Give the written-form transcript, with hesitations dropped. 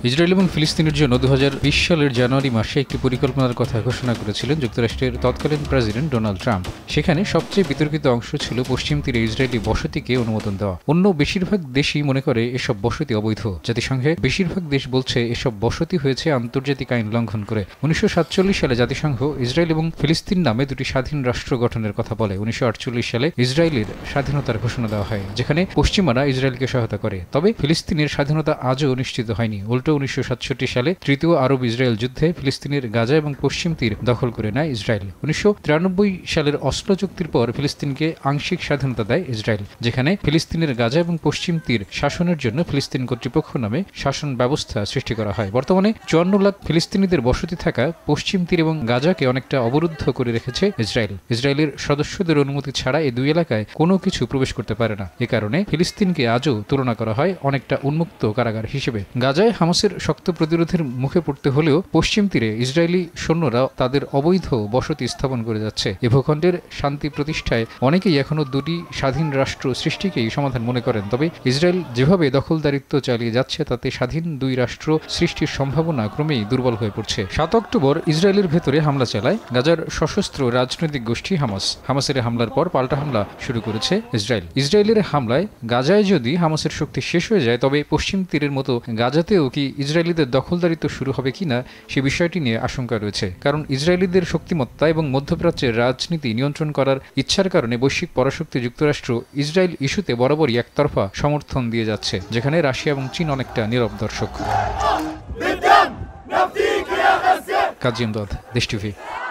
Israel এবং ফিলিস্তিনের জন্য 2020 সালের জানুয়ারি মাসে একটি পরিকল্পনার কথা ঘোষণা করেছিলেন যুক্তরাষ্ট্রের তৎকালীন প্রেসিডেন্ট ডোনাল্ড ট্রাম্প। সেখানে সবচেয়ে বিতর্কিত অংশ ছিল পশ্চিম তীরে ইসরায়েলি বসতিকে অনুমোদন দেওয়া। অন্য বেশিরভাগ দেশই মনে করে এসব বসতি অবৈধ। জাতিসংঘে বেশিরভাগ দেশ বলছে এসব বসতি হয়েছে আন্তর্জাতিক আইন লঙ্ঘন করে। 1947 সালে জাতিসংঘ ইসরায়েল এবং ফিলিস্তিন নামে দুটি স্বাধীন রাষ্ট্র গঠনের কথা বলে। 1948 সালে ইসরায়েলের স্বাধীনতার ঘোষণা দেওয়া হয়, যেখানে পশ্চিমারা ইসরায়েলকে সহায়তা করে। তবে ফিলিস্তিনের স্বাধীনতা আজও নিশ্চিত হয়নি। উল্টো 1967 সালে তৃতীয় আরব ইসরায়েল যুদ্ধে ফিলিস্তিনের গাজা এবং পশ্চিম তীর দখল করে নেয় ইসরায়েল। 1993 সালের অসলো চুক্তির পর ফিলিস্তিনকে আংশিক স্বাধীনতা দেয় ইসরায়েল, যেখানে ফিলিস্তিনের গাজা এবং পশ্চিম তীর শাসনের জন্য ফিলিস্তিন কর্তৃপক্ষ নামে শাসন ব্যবস্থা সৃষ্টি করা হয়। বর্তমানে 54 লাখ ফিলিস্তিনিদের বসতি থাকা পশ্চিম তীর এবং গাজাকে অনেকটা অবরুদ্ধ করে রেখেছে ইসরায়েল। ইসরায়েলের সদস্যদের অনুমতি ছাড়া এই দুই এলাকায় কোনো কিছু প্রবেশ করতে পারে না। এ কারণে ফিলিস্তিনকে আজও তুলনা করা হয় অনেকটা উন্মুক্ত কারাগার হিসেবে। গাজায় হামাসের শক্ত প্রতিরোধের মুখে পড়তে হলেও পশ্চিম তীরে ইসরায়েলি সৈন্যরা তাদের অবৈধ বসতি স্থাপন করে যাচ্ছে। এ ভূখণ্ডের শান্তি প্রতিষ্ঠায় অনেকেই এখনো দুটি স্বাধীন রাষ্ট্র সৃষ্টিকেই সমাধান মনে করেন। তবে ইসরায়েল যেভাবে দখলদারিত্ব চালিয়ে যাচ্ছে তাতে স্বাধীন দুই রাষ্ট্র সৃষ্টির সম্ভাবনা ক্রমেই দুর্বল হয়ে পড়ছে। 7 অক্টোবর ইসরায়েলের ভেতরে হামলা চালায় গাজার সশস্ত্র রাজনৈতিক গোষ্ঠী হামাস। হামাসের হামলার পর পাল্টা হামলা শুরু করেছে ইসরায়েল। ইসরায়েলের হামলায় গাজায় যদি হামাসের শক্তি শেষ হয়ে যায়, তবে পশ্চিম তীরের মতো গাজাতেও কি ইসরায়েলিদের দখলদারিত্ব শুরু হবে কিনা সে বিষয়টি নিয়ে আশঙ্কা রয়েছে। কারণ ইসরায়েলিদের শক্তিমত্তা এবং মধ্যপ্রাচ্যের রাজনীতি নিয়ন্ত্রণ করার ইচ্ছার কারণে বৈশ্বিক পরাশক্তি যুক্তরাষ্ট্র ইসরায়েল ইস্যুতে বরাবরই একতরফা সমর্থন দিয়ে যাচ্ছে, যেখানে রাশিয়া এবং চীন অনেকটা নীরব দর্শক। কাজী আমদাদ, দেশ টিভি।